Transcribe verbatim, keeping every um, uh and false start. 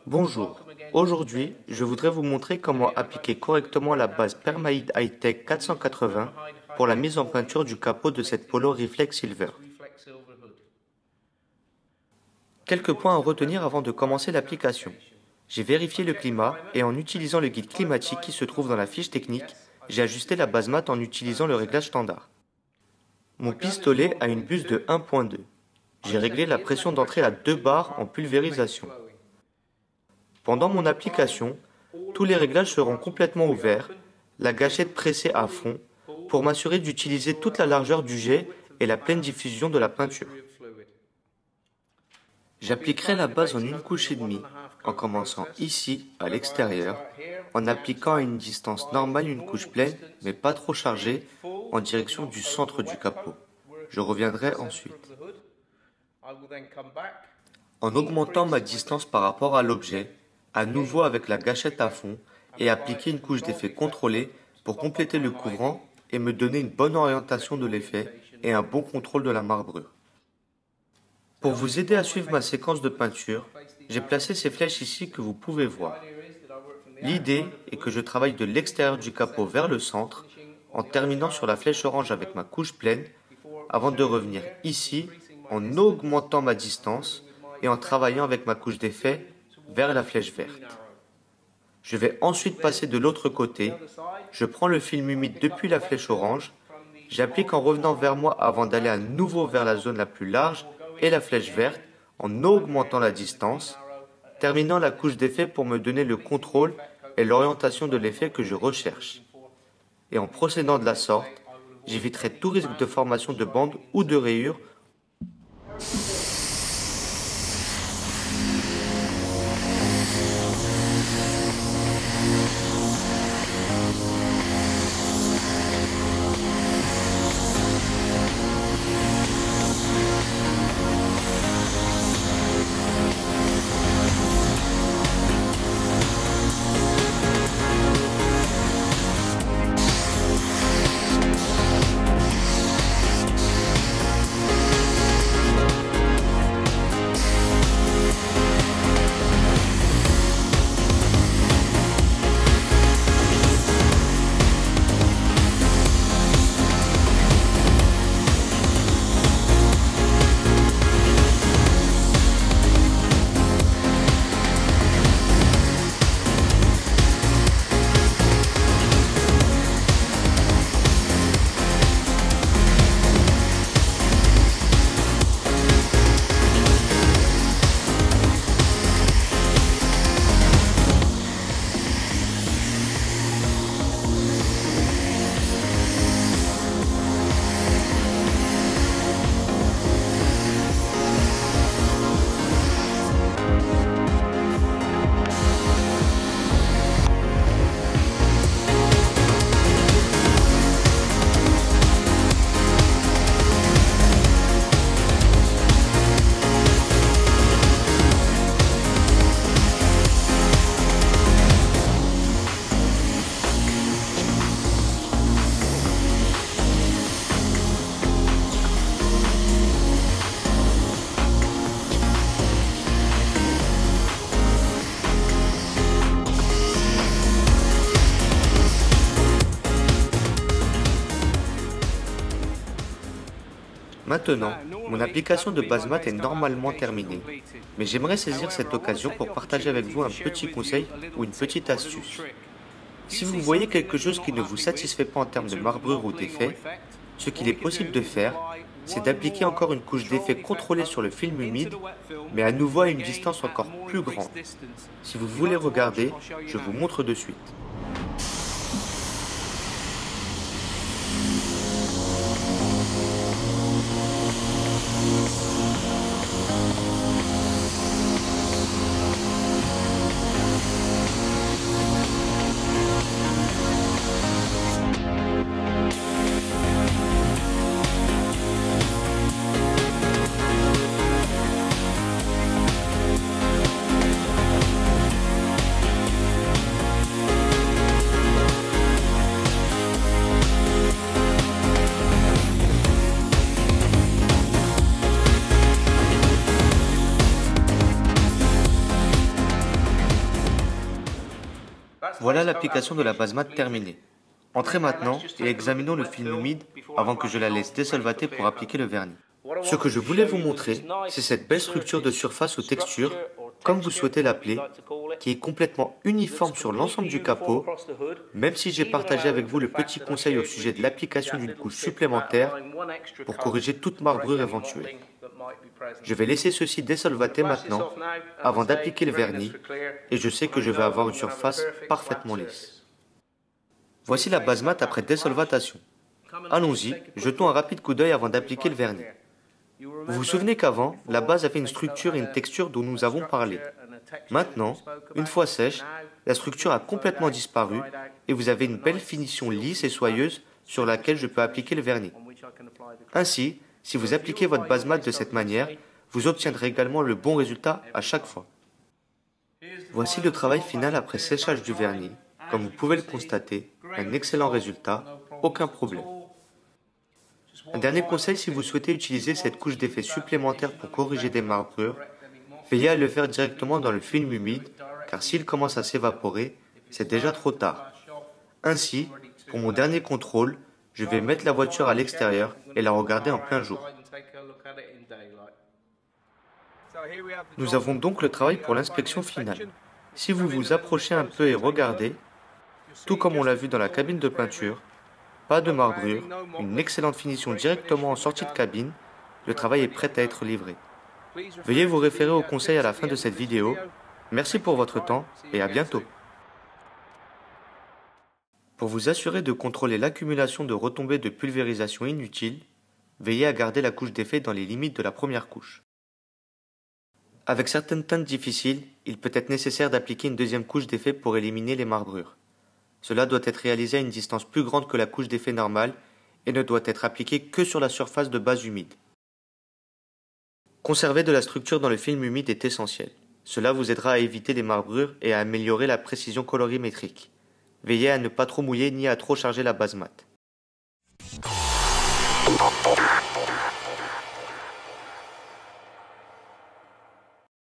Bonjour, aujourd'hui je voudrais vous montrer comment appliquer correctement la base Permaid High-Tech quatre cent quatre-vingts pour la mise en peinture du capot de cette Polo Reflex Silver. Quelques points à retenir avant de commencer l'application. J'ai vérifié le climat et en utilisant le guide climatique qui se trouve dans la fiche technique, j'ai ajusté la base mat en utilisant le réglage standard. Mon pistolet a une buse de un virgule deux. J'ai réglé la pression d'entrée à deux bars en pulvérisation. Pendant mon application, tous les réglages seront complètement ouverts, la gâchette pressée à fond, pour m'assurer d'utiliser toute la largeur du jet et la pleine diffusion de la peinture. J'appliquerai la base en une couche et demie, en commençant ici, à l'extérieur, en appliquant à une distance normale une couche pleine, mais pas trop chargée, en direction du centre du capot. Je reviendrai ensuite. En augmentant ma distance par rapport à l'objet, à nouveau avec la gâchette à fond, et appliquer une couche d'effet contrôlée pour compléter le couvrant et me donner une bonne orientation de l'effet et un bon contrôle de la marbrure. Pour vous aider à suivre ma séquence de peinture, j'ai placé ces flèches ici que vous pouvez voir. L'idée est que je travaille de l'extérieur du capot vers le centre, en terminant sur la flèche orange avec ma couche pleine, avant de revenir ici en augmentant ma distance et en travaillant avec ma couche d'effet vers la flèche verte. Je vais ensuite passer de l'autre côté, je prends le film humide depuis la flèche orange, j'applique en revenant vers moi avant d'aller à nouveau vers la zone la plus large et la flèche verte en augmentant la distance, terminant la couche d'effet pour me donner le contrôle et l'orientation de l'effet que je recherche. Et en procédant de la sorte, j'éviterai tout risque de formation de bandes ou de rayures. Maintenant, mon application de base mat est normalement terminée, mais j'aimerais saisir cette occasion pour partager avec vous un petit conseil ou une petite astuce. Si vous voyez quelque chose qui ne vous satisfait pas en termes de marbrure ou d'effet, ce qu'il est possible de faire, c'est d'appliquer encore une couche d'effet contrôlée sur le film humide, mais à nouveau à une distance encore plus grande. Si vous voulez regarder, je vous montre de suite. Voilà l'application de la base mat terminée. Entrez maintenant et examinons le film humide avant que je la laisse désolvater pour appliquer le vernis. Ce que je voulais vous montrer, c'est cette belle structure de surface ou texture, comme vous souhaitez l'appeler, qui est complètement uniforme sur l'ensemble du capot, même si j'ai partagé avec vous le petit conseil au sujet de l'application d'une couche supplémentaire pour corriger toute marbrure éventuelle. Je vais laisser ceci désolvater maintenant avant d'appliquer le vernis et je sais que je vais avoir une surface parfaitement lisse. Voici la base mat après désolvatation. Allons-y, jetons un rapide coup d'œil avant d'appliquer le vernis. Vous vous souvenez qu'avant, la base avait une structure et une texture dont nous avons parlé. Maintenant, une fois sèche, la structure a complètement disparu et vous avez une belle finition lisse et soyeuse sur laquelle je peux appliquer le vernis. Ainsi, si vous appliquez votre base mat de cette manière, vous obtiendrez également le bon résultat à chaque fois. Voici le travail final après séchage du vernis. Comme vous pouvez le constater, un excellent résultat, aucun problème. Un dernier conseil, si vous souhaitez utiliser cette couche d'effet supplémentaire pour corriger des marbrures, veillez à le faire directement dans le film humide, car s'il commence à s'évaporer, c'est déjà trop tard. Ainsi, pour mon dernier contrôle, je vais mettre la voiture à l'extérieur et la regarder en plein jour. Nous avons donc le travail pour l'inspection finale. Si vous vous approchez un peu et regardez, tout comme on l'a vu dans la cabine de peinture, pas de marbrure, une excellente finition directement en sortie de cabine, le travail est prêt à être livré. Veuillez vous référer aux conseils à la fin de cette vidéo. Merci pour votre temps et à bientôt. Pour vous assurer de contrôler l'accumulation de retombées de pulvérisation inutiles, veillez à garder la couche d'effet dans les limites de la première couche. Avec certaines teintes difficiles, il peut être nécessaire d'appliquer une deuxième couche d'effet pour éliminer les marbrures. Cela doit être réalisé à une distance plus grande que la couche d'effet normale et ne doit être appliqué que sur la surface de base humide. Conserver de la structure dans le film humide est essentiel. Cela vous aidera à éviter les marbrures et à améliorer la précision colorimétrique. Veillez à ne pas trop mouiller ni à trop charger la base mat.